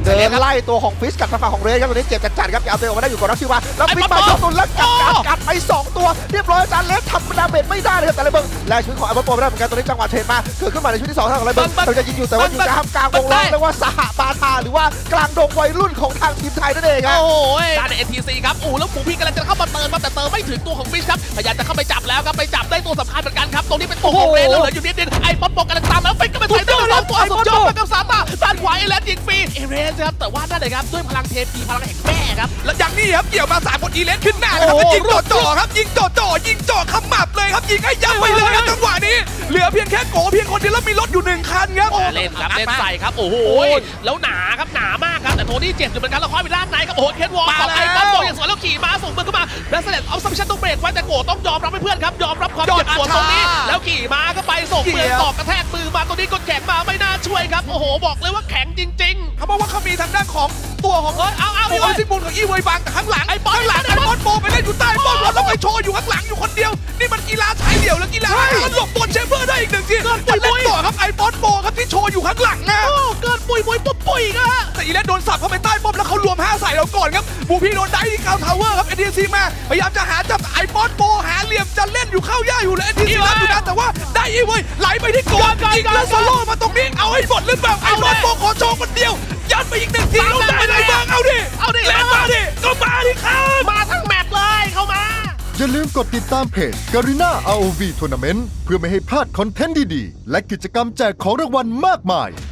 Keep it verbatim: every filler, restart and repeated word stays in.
เดินไล่ตัวของฟิชกับทางฝั่งของเรย์ครับตอนนี้เจ็บจัดๆครับเอาตัวออกมาได้อยู่กับรักชิวาแล้วฟิชมาชกตุนแล้วกัดกัดไปสองตัวเรียบร้อยอาจารย์เล็กทำดาเมจไม่ได้เลยครับแต่ไรเบิร์และชีวิตของไอ้บอลโปไม่ได้เหมือนกันตอนนี้จังหวะเทรดมาเกิดขึ้นมาในชุดที่สองทางของไรเบิร์เราจะยิงอยู่แต่ว่าอยู่กลางกลางวงล้อมเรียกว่าสหบาทาหรือว่ากลางดงวัยรุ่นของทางทีมไทยนั่นเองครับโอ้ยด้านใน เอ็น ที ซี ครับอู้แล้วหมูพี่กำลังจะเข้ามาเติมมาแต่เติมไม่ถึงตัวของฟิชครับพยายามจะเข้าไปจับแล้วครับไปจับได้ตัวสำคัญเหมือนกันครับตรงนี้เป็นตัวของเรย์แล้วเหลืออยู่นิดนึงไอ้บอลโปกำลังตามแล้วฟิชก็ไปใส่ได้สองตัวสุดยอดไปกับซาตาด้านขวาเอเลนยิงฟรีเอเรสครับแต่ว่านั่นเลยครับด้วยพลังเทพีพลังแห่งแม่ครับแล้วอย่างนี้ครับเกี่ยวมาสามคนอีเลนขึ้นหน้านะครับยิงจ่อจ่อครับยิงจ่อจ่อยิงจ่อขมับเลยครับยิงให้ยับไปเลยครับจังหวะนี้เหลือเพียงแค่โกเพียงคนเดียวแล้วมีรถอยู่หนึ่งคันครับเล่นครับเล่นใส่ครับโอ้โหแล้วหนาครับหนามากครับแต่โทนี่เจ็บอยู่เหมือนกันแล้วค่อยไปด้านในครับโอ้โหเคนวอลของไอ้บอลโบอย่างสวยแล้วขี่ม้าส่งมือเข้ามาแล้วเสด็จเอาซัมชันต้องเบรกไว้แต่โกต้องยอมรับให้เพื่อนครับยอมรับความเจ็บปวดตรงนี้แล้วขี่ม้าก็ไปส่งมือตอกกระแทกมือมาตรงนี้ก็แข็งมาไม่น่าช่วยครับโอ้โหบอกเลยว่าแข็งจริงๆเขาบอกว่าเขามีทางด้านของตัวของเออเอาเอาเอาซิบุลของอีเวยบังแต่ข้างหลังไอ้บอลหลังไอ้บอลโบไปเล่นอยู่ใต้บอลแล้วไปโชว์อยู่ข้างหลังอยู่คนเดียวนี่มันกีฬาชายเดี่ยวแล้วกีฬาหลบบอลเชฟเวอร์ได้อีกหนึ่งทีเล่นต่อครับไอ้บอลโบครับที่โชว์อยู่ข้างหลังนะเกิดปุยปุยปุ๊บปุยนะแต่อีเลนโดนสับเข้าไปใต้ป้อมแล้วเขารวมห้าใส่เราก่อนครับบูพี่โดนได้ที่กาวทาวเวอร์ครับเอ็นดีซีมาพยายามจะหาจับไอ้บอลโบหาเหลี่ยมจะเล่นอยู่เข้าย่าอยู่เลยเอ็นดีซีรับอยู่นะแต่ว่าได้อีเว้ยไหลไปที่โกนยิงแล้วโซโล่มาตรงนี้เอาให้หมดหรือเปล่าไอ้บอลโบขอโชว์คนเดียวยัดไปอีกหนึ่งทีเอาได้เลยบ้างเอาดิเอาดิแล้วมาดิก็มาดิครับมาทั้งแมตช์เลยเข้ามาอย่าลืมกดติดตามเพจ Garena อาร์ โอ วี Tournament เพื่อไม่ให้พลาดคอนเทนต์ดีๆและกิจกรรมแจกของรางวัลมากมาย